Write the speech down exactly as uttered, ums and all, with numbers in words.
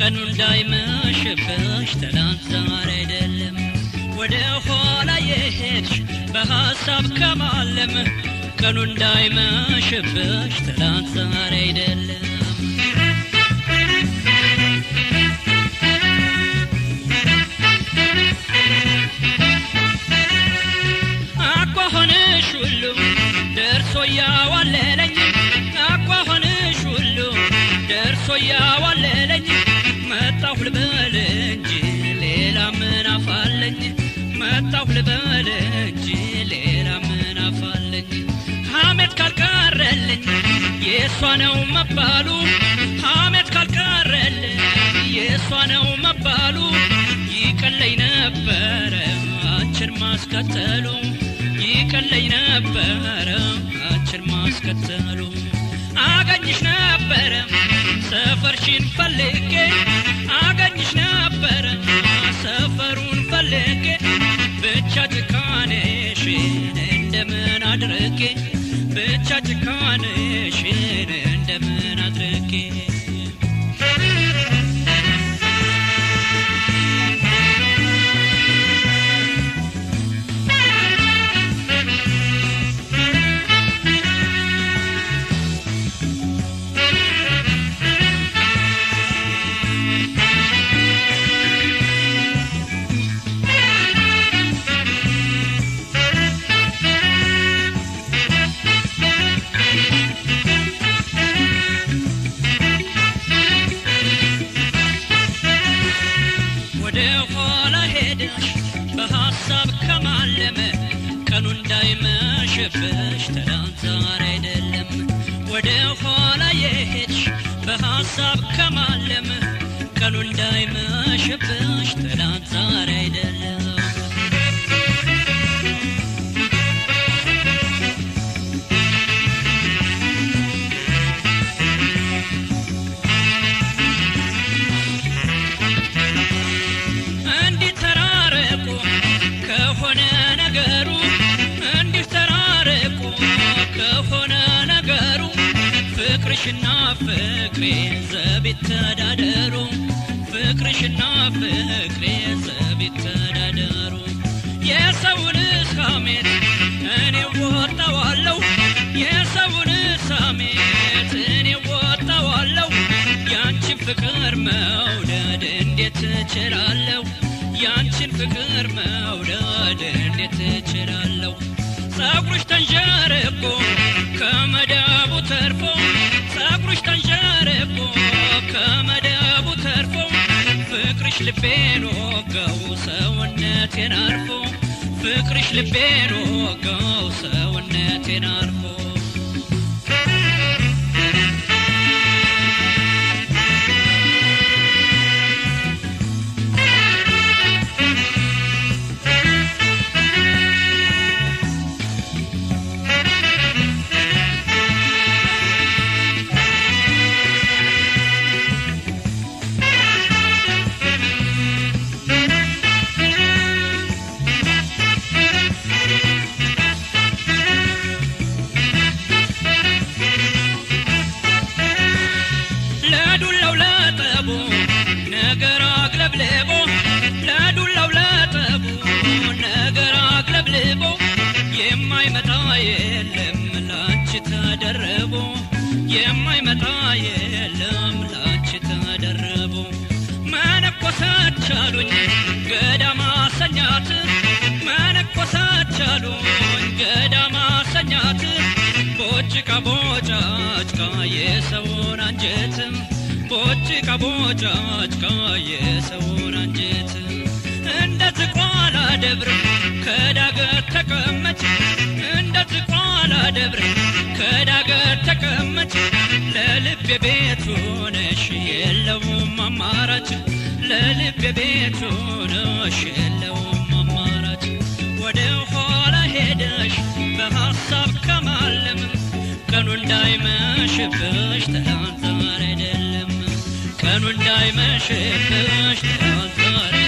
ቀኑ እንዳይመሽብሽ ትላንት ዛሬ አይደለም ወደ ኋላ የሄድሽ በሐሳብ ከማለም ቀኑ እንዳይመሽብሽ ትላንት ዛሬ አይደለም አቋሆንሽ ሁሉ ደርሶ ያዋለለኝ አቋሆንሽ ሁሉ ደርሶ ያዋለለኝ መጣሁ ልበል እንጂ ሌላ ምን አፋለኝ መጣሁ ልበል እንጂ ሌላ ምን አፋለኝ ሐሜት ካልቀረልኝ የሷ ነው መባሉ ሐሜት ካልቀረልኝ የሷ ነው መባሉ ይቀለኝ ነበር አንቺን ማስከተሉ ይቀለኝ ነበር አንቺን ማስከተሉ አገኝሽ ነበር ሰፈርሽን ፈልጌ አገኝሽ ነበር ሰፈሩን ፈልጌ ብቻ ጭካኔሽን እንደምን አድርጌ ብቻ ጭካኔሽን እንደምን አድርጌ በሐሳብ ከማለም ቀኑ እንዳይመሽብሽ ትላንት ዛሬ አይደለም ወደ ኋላ የሄድሽ በሐሳብ ከማለም ቀኑ እንዳይመሽብሽ ትላንት ዛሬ አይደለም ፍቅርሽና ፍቅሬ ዘቢት ተዳደሩ ፍቅርሽና ፍቅሬ ዘቢት ተዳደሩ የሰውን ሐሜት እኔ ወጣዋለሁ የሰውን ሐሜት እኔ ወጣዋለሁ ያንቺን ፍቅር መውደድ እንዴት እችላለሁ ያንቺን ፍቅር መውደድ እንዴት እችላለሁ ጸጉርሽ ተንዠርቆ ከመዳቡ ተርፎ ጸጉርሽ ተንዠርቆ ከመዳቡ ተርፎ ፍቅርሽ ልቤን ወጋው ሰውነቴን አርፎ ፍቅርሽ ልቤን ወጋው ሰውነቴን አርፎ ነገር አግለብልቦ ለዱላው ለጠቡ ነገር አግለብልቦ የማይመጣ የለም ላንቺ ተደረቦ የማይመጣ የለም ላንቺ ተደረቦ መነኮሰች አሉኝ ገዳማ ሰኛት መነኮሰች አሉኝ ገዳማ ሰኛት ቦጭቃ ቦጫጭቃ የሰውን አንጀት ቦጭቃ ቦጫጭቃ የሰውን አንጀት እንደ ዝቋላ ደብር ከዳገት ተቀመጭ እንደ ዝቋላ ደብር ከዳገት ተቀመጭ ለልቤ ቤት ሆነሽ የለውም አማራጭ ለልቤ ቤት ሆነሽ የለውም አማራጭ ወደ ኋላ ሄደሽ በሐሳብ ከማለም ቀኑ እንዳይመሽብሽ ትላንት ዛሬ አይደለም ቀኑ እንዳይመሽብሽ ትላንት ዛሬ